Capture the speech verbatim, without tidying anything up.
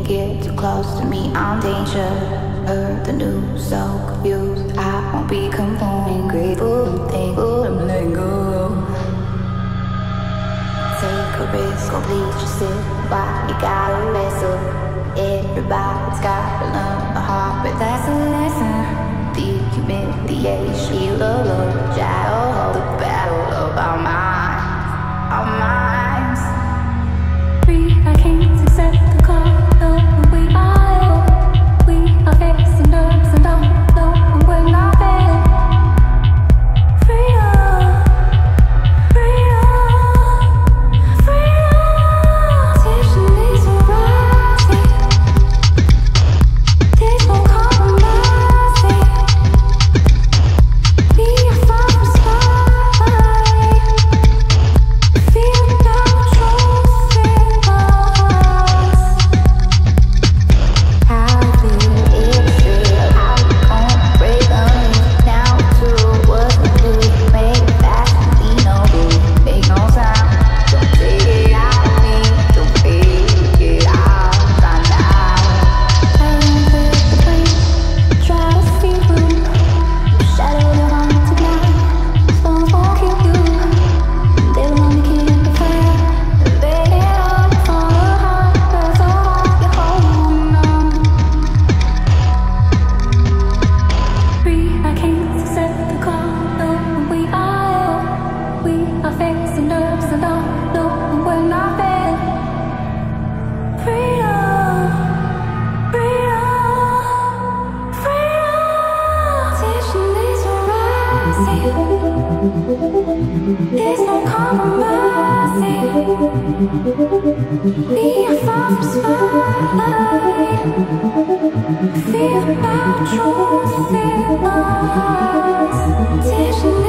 get too close to me, I'm danger. Heard the news, so confused. I won't be conforming, grateful and thankful I'm letting go. Take a risk, or please just sit. Why you gotta wrestle? Everybody's gotta learn a heart, but that's a lesson. The humiliation, feel the love, shadow, the battle of our minds, our minds. Free, I can't accept the call of we are. We are facing ups and downs, no, we're not there. Freedom, freedom, freedom. Tension is rising. There's no compromising. Be a fire spotlight. Feel no truth in us. How did it feel? How you gonna break the news? Now to what's the clue? Make it fast and lean over. Make no sound. Don't take it out of me. Don't fake it out. Find out. I don't feel the pain. Try to see through. Shadow the hunt tonight. Storms won't kill you. They will only keep the fire. They get up from the heart. There's so hard you're holding on. Free, I can't accept the call. No, we are. We are facing ups and downs. No, we're not there. Freedom, freedom, freedom. Tension is rising. There's no compromising. Be a fire spotlight. Feel no truth in us. Tension